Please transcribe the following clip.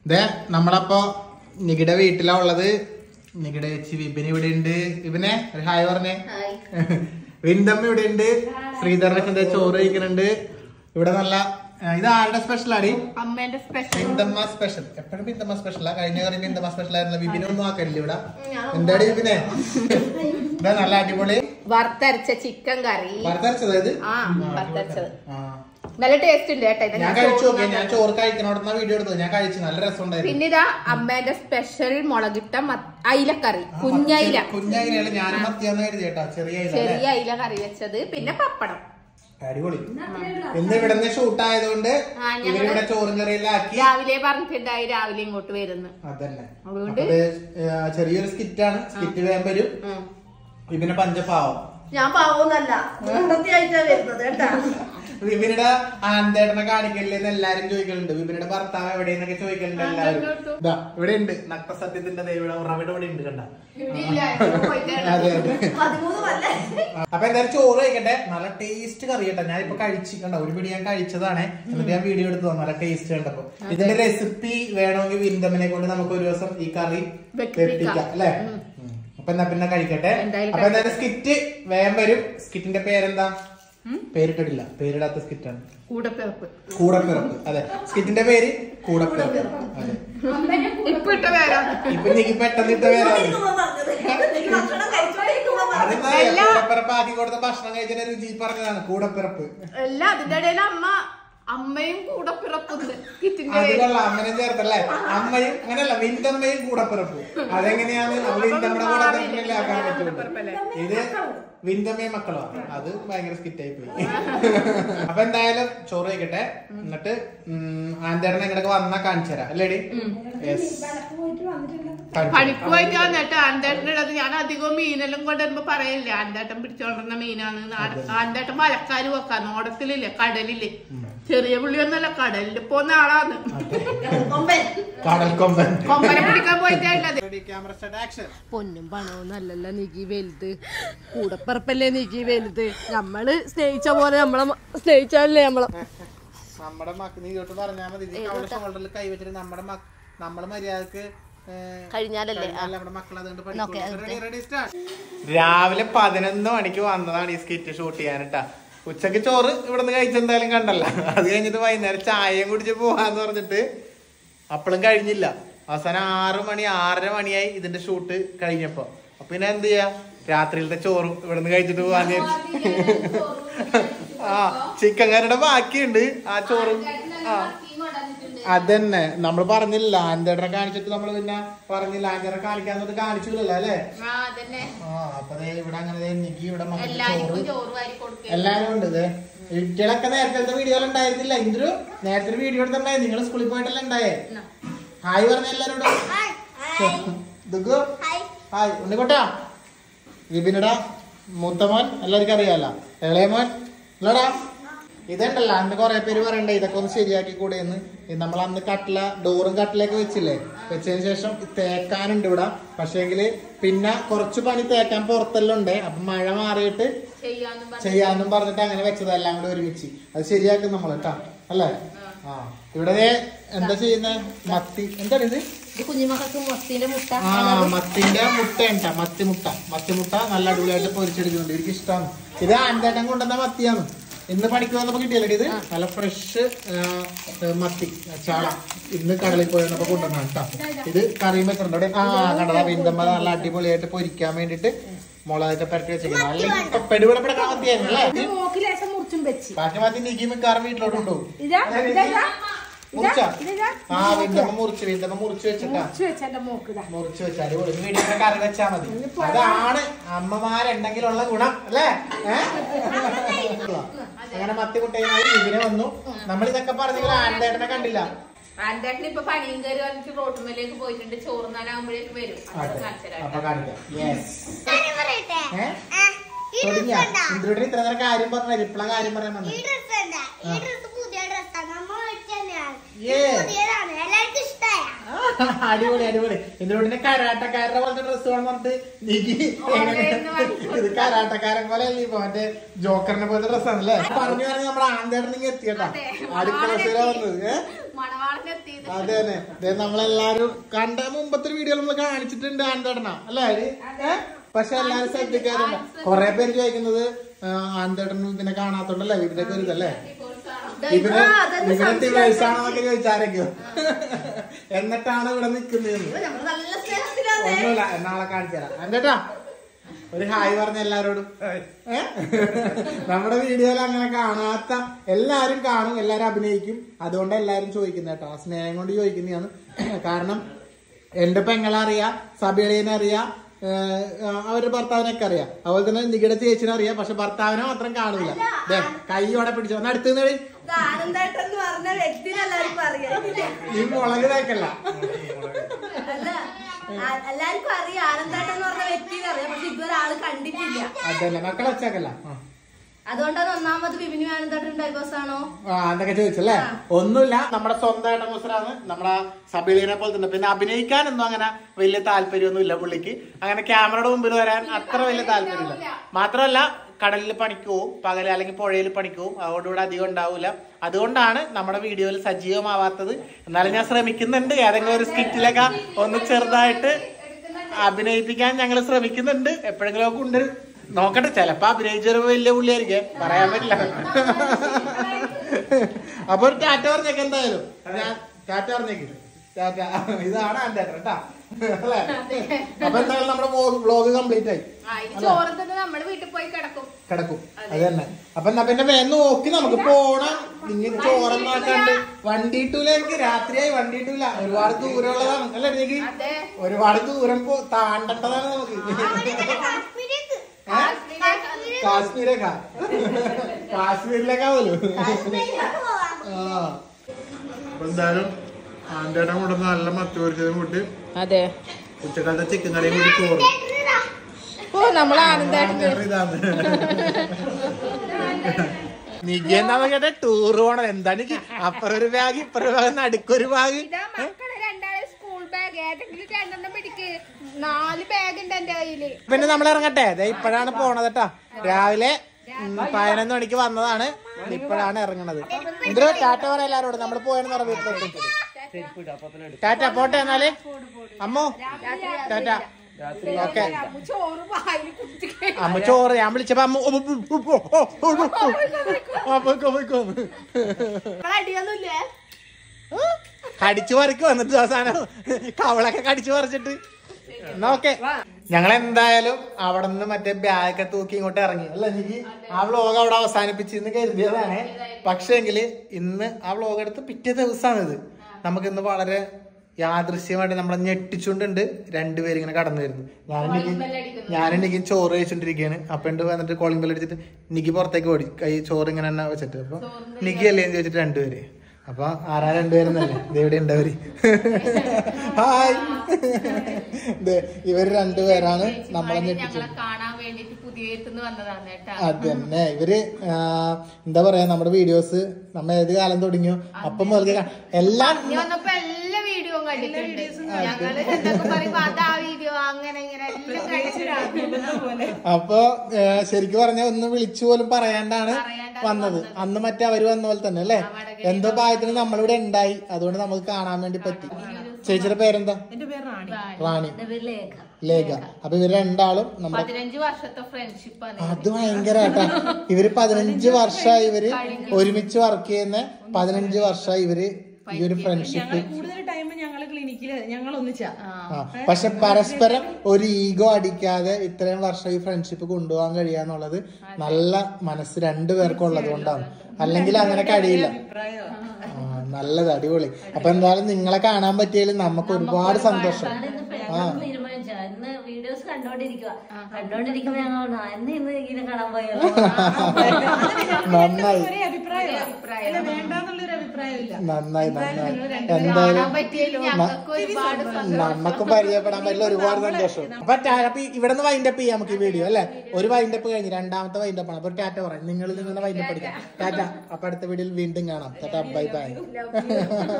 നമ്മളപ്പോ നികിടെ വീട്ടിലാ ഉള്ളത്. നികിടെ ചേച്ചി വിപിൻ ഇവിടെ ഉണ്ട്. വിപിനെ ഒരു ഹായ് പറഞ്ഞേ. വിന്തമ്മ ഇവിടെ ഉണ്ട്. ശ്രീധരനൊക്കെ ചോറ് കഴിക്കുന്നുണ്ട്. ഇവിടെ നല്ല ഇത് ആരുടെ സ്പെഷ്യൽ ആടി? അമ്മേന്റെ സ്പെഷ്യൽ. ബിന്ദമ്മ സ്പെഷ്യൽ. എപ്പോഴും ബിന്ദമ്മ സ്പെഷ്യലാ. കഴിഞ്ഞ കറി ബിന്ദമ്മ സ്പെഷ്യൽ ആയിരുന്നു. വിപിനൊന്നും ആക്കല്ലേ ഇവിടെ? എന്താടി വിപിനെ? ഇതാ നല്ല അടിപൊളി വറുത്തരച്ച ചിക്കൻ കറി. വറുത്തരച്ചത്? വറുത്തരച്ചത് നല്ല ടേസ്റ്റ് ഉണ്ട് കേട്ടോ. ഞാൻ കഴിച്ചു നോക്കി. ഞാൻ ചോറ് കഴിക്കണോടുന്ന വീഡിയോ എടുത്തത്. ഞാൻ കഴിച്ചു. നല്ല രസമുണ്ടായിരുന്നു. പിന്നെ ഇതാ അമ്മേന്റെ സ്പെഷ്യൽ മുളകിട്ട അയിലക്കറി. കുഞ്ഞയില. കുഞ്ഞയില ഞാനും മത്തിയാന്ന് കരുതി കേട്ടോ. ചെറിയ അയില കറി വെച്ചത്. പിന്നെ പപ്പടം. അടിപൊളി. ഇന്ന് ഇവിടെ നിന്ന് ഷൂട്ട് ആയതുകൊണ്ട് ഇവരിവിടെ ചോറും കറിയെല്ലാം ആക്കി. രാവിലെ പറഞ്ഞിട്ടുണ്ടായി രാവിലെ ഇങ്ങോട്ട് വരുന്നു. അതന്നെ. അതുകൊണ്ട് ചെറിയൊരു സ്കിറ്റാണ്. സ്കിറ്റ് വേഗം വരും. വിപിനെ പഞ്ചപാവം. ഞാൻ പാവോന്നല്ല, ആയിട്ടാ വരുന്നത് കേട്ടാ. വിപിനുടെ ആന്തേട്ടനെ കാണിക്കല്ലേന്ന് എല്ലാരും ചോദിക്കലുണ്ട്. വിപിനുടെ ഭർത്താവ് എവിടെയെന്നൊക്കെ ചോദിക്കലുണ്ട് എല്ലാരും. ഇതാ ഇവിടെ ഉണ്ട്. നക്തസത്യത്തിന്റെ ദേവിയുടെ ഉറവിടെ ഇവിടെ ഉണ്ട്. കണ്ട? അതെ അതെ. അപ്പൊ എന്തായാലും ചോറ് കഴിക്കട്ടെ. നല്ല ടേസ്റ്റ് കറി കേട്ടോ. ഞാനിപ്പോ കഴിച്ചിട്ടുണ്ട. ഒരു പിടി ഞാൻ കഴിച്ചതാണ്. എന്നിട്ട് ഞാൻ വീഡിയോ എടുത്തു. നല്ല ടേസ്റ്റ് കണ്ടപ്പോ. ഇതിന്റെ റെസിപ്പി വേണമെങ്കിൽ വിന്തമ്മനെ കൊണ്ട് നമുക്ക് ഒരു ദിവസം ഈ കറി വെപ്പിക്കാം അല്ലെ? അപ്പൊ എന്നാ പിന്നെ കഴിക്കട്ടെ. അപ്പൊ എന്തായാലും സ്കിറ്റ് വേഗം വരും. സ്കിറ്റിന്റെ പേരെന്താ? പേരിട്ടിട്ടില്ല. പേരിടാത്ത സ്കിറ്റാണ്. കൂടപ്പിറപ്പ്. അതെ, സ്കിറ്റിന്റെ പേര് കൂടപ്പിറപ്പ്. അതെ, ഇപ്പൊ എനിക്ക് പെട്ടെന്ന് ഇട്ട പേരാണ്. കൂടപ്പിറപ്പാക്കി കൊടുത്ത ഭക്ഷണം കഴിച്ചതിന്റെ രുചി പറഞ്ഞതാണ് കൂടപ്പിറപ്പ്. അല്ല, അതിന്റെ ഇടയിൽ അമ്മയും കൂടപ്പിറപ്പുണ്ട്. അത് കൊള്ളാം. അമ്മനെ ചേർത്തല്ലേ? അമ്മയും അങ്ങനെയല്ല, വിന്തമ്മയും കൂടപ്പിറപ്പ്. അതെങ്ങനെയാണ്? വിന്തമ്മയുടെ കൂടപ്പിറപ്പിനല്ലേ ആക്കാൻ പറ്റുള്ളൂ. ഇത് വിന്തമ്മയും മക്കളോ? അത് ഭയങ്കര സ്കിറ്റായി പോയി. അപ്പൊ എന്തായാലും ചോറ് കഴിക്കട്ടെ. എന്നിട്ട് ആന്തേട്ടൻ എങ്ങനെയൊക്കെ വന്നാ കാണിച്ചു തരാം അല്ലേടി? പണിക്ക് പോയിട്ട് വന്നിട്ട് ആന്തേട്ടൻ്റെ അടുത്ത് ഞാൻ അധികം മീനെല്ലാം കൊണ്ടുവരുമ്പോ പറയില്ലേ ആന്തേട്ടൻ പിടിച്ചോണ്ടിരുന്ന മീനാണ്. ആന്തേട്ടൻ മലക്കാര് വെക്കാൻ ഓടത്തിലില്ലേ, കടലില്ലേ. ചെറിയ പുള്ളിയൊന്നല്ല, കടലിൽ പോകുന്ന ആളാണ്. കൊമ്പനെ പിടിക്കാൻ പോയിട്ടേ. പൊന്നും പണവും നല്ലല്ല നീക്കി വലുത്. കൂടപ്പിറപ്പല്ലേ നീക്കി വലുത്. നമ്മള് സ്നേഹിച്ച പോലെ നമ്മളെ സ്നേഹിച്ചല്ലേ നമ്മുടെ മക്കൾ നീ തൊട്ട് പറഞ്ഞാൽ മതി. ഷോൾഡറിൽ കൈവച്ചിട്ട് നമ്മള് മര്യാദക്ക് കഴിഞ്ഞാലല്ലേ. രാവിലെ 11 മണിക്ക് വന്നതാണ് ഈ സ്കിറ്റ് ഷൂട്ട് ചെയ്യാനിട്ടാ. ഉച്ചക്ക് ചോറ് ഇവിടെ നിന്ന് കഴിച്ചെന്തായാലും കണ്ടല്ല. അത് കഴിഞ്ഞിട്ട് വൈകുന്നേരം ചായയും കുടിച്ച് പോവാന്ന് പറഞ്ഞിട്ട് അപ്പളും കഴിഞ്ഞില്ല. അവസാനം 6 മണി 6:30 മണിയായി ഇതിന്റെ ഷൂട്ട് കഴിഞ്ഞപ്പോ. അപ്പൊ പിന്നെ എന്ത് ചെയ്യാ, രാത്രിയിലത്തെ ചോറും ഇവിടെ നിന്ന് കഴിച്ചിട്ട് പോവാന്ന് വിചാരിച്ചു. ചിക്കൻ കറിയുടെ ബാക്കിയുണ്ട്. ആ ചോറും അതന്നെ നമ്മൾ പറഞ്ഞില്ല. ആന്തേട്ടനെ കാണിച്ചിട്ട് നമ്മള് പിന്നെ പറഞ്ഞില്ല. ആന്തേട്ടനെ കാണിക്കാന്ന് കാണിച്ചില്ലല്ലോ അല്ലെ? അപ്പൊ ഇവിടെ അങ്ങനെ എനിക്ക് ഇവിടെ ചോറ് എല്ലാരും ഉണ്ട്. കുട്ടികളൊക്കെ നേരത്തെ വീഡിയോയിൽ ഉണ്ടായിരുന്നില്ല. ഇന്ദ്രു നേരത്തെ വീഡിയോ എടുത്തിട്ടുണ്ടായി. നിങ്ങൾ സ്കൂളിൽ പോയിട്ടല്ലേ ഉണ്ടായേ? ഹായ് പറഞ്ഞ എല്ലാരോടും. ഹായ് ഉണ്ണിക്കോട്ടാ. വിപിനുടാ മൂത്തമോൻ എല്ലാവർക്കും അറിയാലോ. ഇളയമോൻ ഇല്ലടാ. ഇതുണ്ടല്ലോ അന്ന് കൊറേ പേര് പറയണ്ടേ ഇതൊക്കെ ഒന്ന് ശരിയാക്കി കൂടെ എന്ന്. നമ്മൾ അന്ന് ഡോറും കട്ടിലൊക്കെ വെച്ചില്ലേ, വെച്ചതിന് ശേഷം തേക്കാനുണ്ട് ഇവിടെ. പക്ഷേങ്കില് പിന്നെ കുറച്ച് പണി തേക്കാൻ പുറത്തെല്ലാം ഉണ്ട്. അപ്പൊ മഴ മാറിയിട്ട് ചെയ്യാന്നും പറഞ്ഞിട്ട് അങ്ങനെ വെച്ചത് എല്ലാം കൂടെ ഒരുമിച്ച്. അത് ശരിയാക്കും നമ്മൾ കേട്ടാ അല്ലേ? ഇവിടെ എന്താ ചെയ്യുന്നേ? മത്തി. എന്താണ് ഇത്? കുഞ്ഞുമക്കൾക്ക് മത്തിന്റെ മുട്ട. മത്തിന്റെ മുട്ട ഉണ്ടാ. മത്തിമുട്ട നല്ല അടിപൊളിയായിട്ട് പൊരിച്ചെടുക്കുന്നുണ്ട്. എനിക്ക് ഇഷ്ടമാണ്. ഇത് ആന്തേട്ടൻ കൊണ്ടുവന്ന മത്തിയാണ്. ഇന്ന് പണിക്ക് വന്നപ്പോ കിട്ടിയല്ലേ ഇത്? നല്ല ഫ്രഷ് മത്തി ചാള. ഇന്ന് കടലിൽ പോയി വന്നപ്പോ കൊണ്ടുവന്നാണ് കേട്ടോ. ഇത് കറിയും വെച്ചിട്ടുണ്ട് അവിടെ. കണ്ടതാ വിന്തമ്മ നല്ല അടിപൊളിയായിട്ട് പൊരിക്കാൻ വേണ്ടിട്ട് മുളകൊക്കെ പരട്ടി വെച്ചിരിക്കുന്നത്. അല്ലെങ്കിൽ പെടുപെടപ്പെടക്കാൻ മത്തിയായിരുന്നു അല്ലേ? ബാക്കി മത്തി നീക്കി മിക്കാറും വീട്ടിലോട്ടുണ്ടോ? വിന്തമ്മ മുറിച്ച് വെച്ചിട്ടാ. മുറിച്ച് വെച്ചാൽ വീടിന്റെ കറി വെച്ചാ മതി. അതാണ് അമ്മമാരുണ്ടെങ്കിലുള്ള ഗുണം അല്ലേ? അങ്ങനെ മത്തിമുട്ടയുമായി ഇതിനെ വന്നു. നമ്മളിതൊക്കെ പറഞ്ഞെങ്കിൽ ആന്തേട്ടനെ കണ്ടില്ല. ആന്തേട്ടൻ ഇപ്പൊ പണിയും കയറി വന്നിട്ട് റോട്ടുമേലേക്ക് പോയിട്ടുണ്ട്. ചോറുന്നാലാകുമ്പോഴേക്ക് വരും. അപ്പൊ കാണിക്കാം. ഇന്ദ്രയുടെ ഇത്ര നേരം കാര്യം പറഞ്ഞ ഇപ്പളാ കാര്യം പറയാൻ വന്നത്. അടിപൊളി അടിപൊളി. ഇതിലൂടെ കരാട്ടക്കാരുടെ പോലത്തെ ഡ്രസ് വേണം പറഞ്ഞിട്ട് നീക്ക് ഇത് കരാട്ടക്കാരൻ പോലെ അല്ലേ ഇപ്പൊ മറ്റേ ജോക്കറിനെ പോലത്തെ ഡ്രസ്സാണല്ലേ. പറഞ്ഞു പറഞ്ഞ് നമ്മുടെ ആന്തേട്ടനിങ് എത്തിയട്ടാ അടുക്കള വന്നത്. അതെ തന്നെ നമ്മളെല്ലാരും കണ്ട മുമ്പത്തെ വീഡിയോ നമ്മൾ കാണിച്ചിട്ടുണ്ട് ആന്തേട്ടനാ അല്ലേ. പക്ഷെ എല്ലാരും ശ്രദ്ധിക്കാറുണ്ട്. കൊറേ പേര് ചോദിക്കുന്നത് ആന്തേട്ടനും ഇതിനെ കാണാത്തോണ്ടല്ലേ ഇതിനൊക്കെ ഒരു ഇതല്ലേ ഇവരെ ഡിവൈസാണെന്നൊക്കെ ചോദിച്ചാരൊക്കെയോ. എന്നിട്ടാണ് ഇവിടെ നിക്കുന്നത്. ഒന്നുമില്ല, നാളെ കാണിച്ചു തരാം. ആന്തേട്ടാ ഒരു ഹായ് പറഞ്ഞ എല്ലാരോടും. നമ്മുടെ വീഡിയോയിൽ അങ്ങനെ കാണാത്ത എല്ലാരും കാണും, എല്ലാരും അഭിനയിക്കും. അതുകൊണ്ട് എല്ലാരും ചോദിക്കുന്ന കേട്ടോ, സ്നേഹം കൊണ്ട് ചോദിക്കുന്നതാണ്. കാരണം എന്റെ പെങ്ങളറിയാം, സബിയളീനെ അറിയാം, അവരുടെ ഭർത്താവിനൊക്കെ അറിയാം. അതുപോലെ തന്നെ നികിടെ ചേച്ചിനെ അറിയാം. പക്ഷെ ഭർത്താവിനെ മാത്രം കാണൂല. കൈയോടെ പിടിച്ചു വന്ന് അടുത്ത് ഈ മുളക് തേക്കല്ല. എല്ലാവർക്കും അറിയാം ആനന്ദേട്ടൻ എന്ന് പറഞ്ഞ വ്യക്തിനെ അറിയാം. പക്ഷെ ഇതുവരെ ആള് കണ്ടിട്ടില്ല. അതല്ല മക്കളെ വെച്ചേക്കല്ല. അതുകൊണ്ടാണ് ഒന്നാമത് ബിബിനു ആനന്ദേട്ടൻ ഡൈവേഴ്സ് ആണോ എന്നൊക്കെ ചോദിച്ചല്ലേ. ഒന്നുമില്ല, നമ്മുടെ സ്വന്തമായിട്ട് അവസരമാണ്. നമ്മുടെ സബീലിനെ പോലെ തന്നെ. പിന്നെ അഭിനയിക്കാനൊന്നും അങ്ങനെ വലിയ താല്പര്യമൊന്നും ഇല്ല പുള്ളിക്ക്. അങ്ങനെ ക്യാമറയുടെ മുമ്പിൽ വരാൻ അത്ര വലിയ താല്പര്യമില്ല. മാത്രമല്ല കടലിൽ പണിക്ക് പോവും, പകല് അല്ലെങ്കിൽ പുഴയിൽ പണിക്ക് പോവും. അതുകൊണ്ടിവിടെ അധികം ഉണ്ടാവില്ല. അതുകൊണ്ടാണ് നമ്മുടെ വീഡിയോയിൽ സജീവമാവാത്തത്. എന്നാലും ഞാൻ ശ്രമിക്കുന്നുണ്ട്. ഏതെങ്കിലും ഒരു സ്കിറ്റിലൊക്കെ ഒന്ന് ചെറുതായിട്ട് അഭിനയിപ്പിക്കാൻ ഞങ്ങൾ ശ്രമിക്കുന്നുണ്ട്. എപ്പോഴെങ്കിലും ഒക്കെ ഉണ്ട്, നോക്കട്ടെ. ചിലപ്പോ അഭിനയിച്ചൊരു വലിയ പുള്ളിയായിരിക്കും, പറയാൻ പറ്റില്ല. അപ്പൊ ഒരു ടാറ്റ പറഞ്ഞേക്ക്. എന്തായാലും ടാറ്റ പറഞ്ഞേക്ക്. ടാറ്റ. ഇതാണ് ആന്തേട്ടൻ കേട്ടാ അല്ലേ. അപ്പൊ എന്തായാലും നമ്മുടെ വ്ലോഗ് കംപ്ലീറ്റ് ആയി. കിടക്കും. അത് തന്നെ. അപ്പൊ എന്നാ പിന്നെ വേഗം നോക്കി നമുക്ക് പോണം. ഇങ്ങനെ ചോറന്നാക്കാണ്ട് വണ്ടി ഇട്ടൂല. എനിക്ക് രാത്രിയായി വണ്ടി ഇട്ടൂല. ഒരുപാട് ദൂരമുള്ളതാണ് അല്ലേ. എനിക്ക് ഒരുപാട് ദൂരം താണ്ടേണ്ടതാണ് നമുക്ക്. കാശ്മീരേക്കാ കാശ്മീരിലേക്കാ പോലും. എന്തായാലും ആന്തേട്ടൻ കൂടെ നല്ല മത്തി പൊരിച്ചതും കൂട്ടി. അതെ, ഉച്ചക്കാലത്തെ ചിക്കൻ കറിയും കൂടി ചോറ്. നിക്ക് എന്താ കേട്ടെ ടൂറ് പോണത്. എന്താണ് എനിക്ക് അപ്പുറം ഒരു ബാഗ് ഇപ്പുറം ബാഗ് നടുക്കൊരു ബാഗ്. പിന്നെ നമ്മൾ ഇറങ്ങട്ടെ. ഇപ്പോഴാണ് പോണത് കേട്ടാ. രാവിലെ 11 മണിക്ക് വന്നതാണ്. ഇപ്പോഴാണ് ഇറങ്ങണത്. എന്തൊരു ടാറ്റ പറ എല്ലാരോടും. നമ്മള് പോയെന്ന് പറഞ്ഞ വീട്ടിലോട്ട്. ടാറ്റ പോട്ടെ എന്നാല്. അമ്മോ ടാറ്റ. ഓക്കെ അമ്മ ചോറ് ഞാൻ വിളിച്ചപ്പോ അമ്മ കടിച്ചു പറിക്ക് വന്നിട്ട് അവസാനം കവളൊക്കെ കടിച്ചു പറിച്ചിട്ട്. എന്നാ ഓക്കെ, ഞങ്ങൾ എന്തായാലും അവിടെ നിന്ന് മറ്റേ ബാഗൊക്കെ തൂക്കി ഇങ്ങോട്ട് ഇറങ്ങി അല്ല. എനിക്ക് ആ വ്ലോഗ് അവിടെ അവസാനിപ്പിച്ചെന്ന് കരുതിയതാണ്. പക്ഷേങ്കില് ഇന്ന് ആ വ്ലോഗ് എടുത്ത് പിറ്റേ ദിവസമാണിത്. നമുക്കിന്ന് വളരെ യാദൃശ്യമായിട്ട് നമ്മളെ ഞെട്ടിച്ചുകൊണ്ടുണ്ട്. രണ്ടുപേരും ഇങ്ങനെ കടന്നു വരുന്നു. ഞാനെനിക്ക് ചോറ് കഴിച്ചോണ്ടിരിക്കുകയാണ്. അപ്പൊ ഉണ്ട് വന്നിട്ട് കോളിംഗ് ബെൽ അടിച്ചിട്ട് നിക്ക് പുറത്തേക്ക് ഓടി. കൈ ചോറ് ഇങ്ങനെ തന്നെ വെച്ചിട്ട്. അപ്പൊ നിക്ക് അല്ലേന്ന് ചോദിച്ചിട്ട് രണ്ടുപേര്. അപ്പൊ ആരാ രണ്ടുപേരെന്നല്ലേ ഇതെവിടെ ഉണ്ടവര്. ഹായ്, ഇവര് രണ്ടുപേരാണ് നമ്മളെ ഞെട്ടിച്ചത്. അത് തന്നെ. ഇവര് എന്താ പറയാ, നമ്മുടെ വീഡിയോസ് നമ്മ ഏത് കാലം തുടങ്ങിയോ അപ്പം മുതൽ എല്ലാം അപ്പൊ ശരിക്കും പറഞ്ഞ ഒന്ന് വിളിച്ചു പോലും പറയാണ്ടാണ് വന്നത്. അന്ന് മറ്റേ അവര് വന്ന പോലെ തന്നെ അല്ലേ. എന്തോ ഭാഗത്തിന് നമ്മളിവിടെ ഉണ്ടായി. അതുകൊണ്ട് നമുക്ക് കാണാൻ വേണ്ടി പറ്റി. ചേച്ചിയുടെ പേരെന്താ? റാണി. ലേഖ. അപ്പൊ ഇവര് രണ്ടാളും നമ്മുടെ 15 വർഷത്തെ ഫ്രണ്ട്ഷിപ്പ്. അത് ഭയങ്കര കേട്ടാ. ഇവര് 15 വർഷമായി ഇവര് ഒരുമിച്ച് വർക്ക് ചെയ്യുന്ന. 15 വർഷമായി ഇവര് ഈ ഒരു ഫ്രണ്ട്ഷിപ്പ്. പക്ഷെ പരസ്പരം ഒരു ഈഗോ അടിക്കാതെ ഇത്രയും വർഷം ഈ ഫ്രണ്ട്ഷിപ്പ് കൊണ്ടുപോകാൻ കഴിയാന്നുള്ളത് നല്ല മനസ്സ് രണ്ടുപേർക്കും ഉള്ളത് കൊണ്ടാണ്. അല്ലെങ്കിൽ അങ്ങനെ കഴിയില്ല. നല്ലത്, അടിപൊളി. അപ്പൊ എന്തായാലും നിങ്ങളെ കാണാൻ പറ്റിയാലും നമുക്ക് ഒരുപാട് സന്തോഷം. വീഡിയോസ് കണ്ടോണ്ടിരിക്കുമ്പോ നന്നായി നന്നായി നന്നായി. എന്തായാലും നമുക്ക് പരിചയപ്പെടാൻ പറ്റില്ല. ഒരുപാട് സന്തോഷം. അപ്പൊ ഇവിടെ നിന്ന് വൈൻഡപ്പ് ചെയ്യാം നമുക്ക് ഈ വീഡിയോ അല്ലെ. ഒരു വൈൻഡപ്പ് കഴിഞ്ഞ് രണ്ടാമത്തെ വൈൻഡപ്പ് ആണ്. അപ്പൊ ടാറ്റ പറയാം. നിങ്ങൾ നിങ്ങളുടെ വൈൻഡപ്പ് അടിക്കാം. ടാറ്റ. അപ്പൊ അടുത്ത വീഡിയോയിൽ വീണ്ടും കാണാം. ടാറ്റ, ബൈ ബൈ.